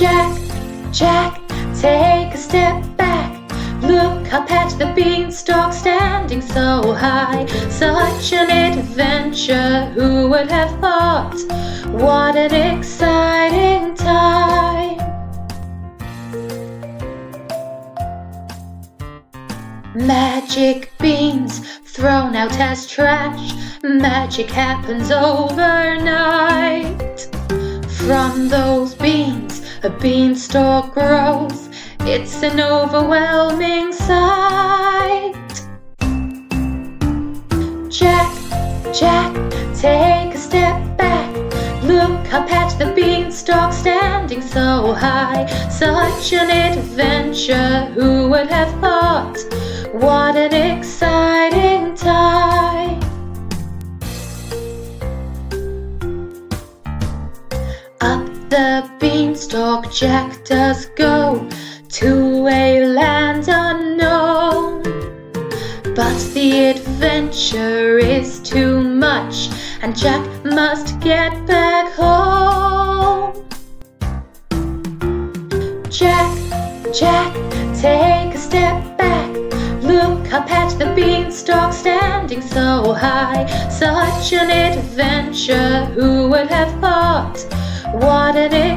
Jack, Jack, take a step back. Look up at the beanstalk standing so high. Such an adventure, who would have thought? What an exciting time! Magic beans thrown out as trash. Magic happens overnight. From those beans, a beanstalk grows. It's an overwhelming sight. Jack, Jack, take a step back. Look up at the beanstalk standing so high. Such an adventure, who would have thought? What an exciting time! Up the beanstalk Jack does go, to a land unknown. But the adventure is too much, and Jack must get back home. Jack, Jack, take a step back. Look up at the beanstalk standing so high. Such an adventure, who would have thought? What an